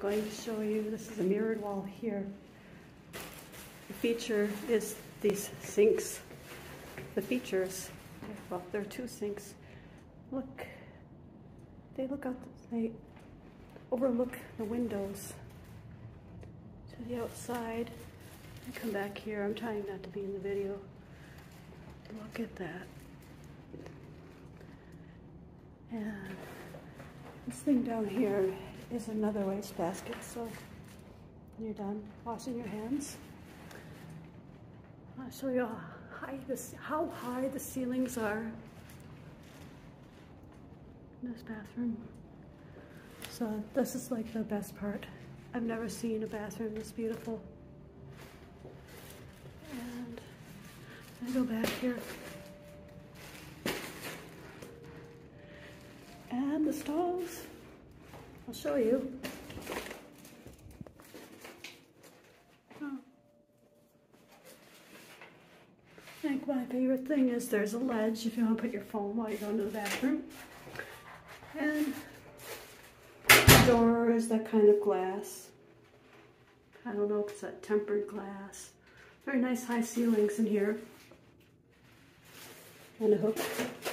going to show you, this is a mirrored wall here. The feature is these sinks. The features, well, there are two sinks. Look, they overlook the windows to the outside. I come back here, I'm trying not to be in the video. Look at that. And this thing down here is another wastebasket, so when you're done washing your hands, I'll show you how high the ceilings are in this bathroom. So this is like the best part. I've never seen a bathroom this beautiful. And I go back here. And the stalls, I'll show you. Oh. I think my favorite thing is there's a ledge if you want to put your phone while you're going to the bathroom. And the door is that kind of glass. I don't know if it's that tempered glass. Very nice high ceilings in here. And a hook.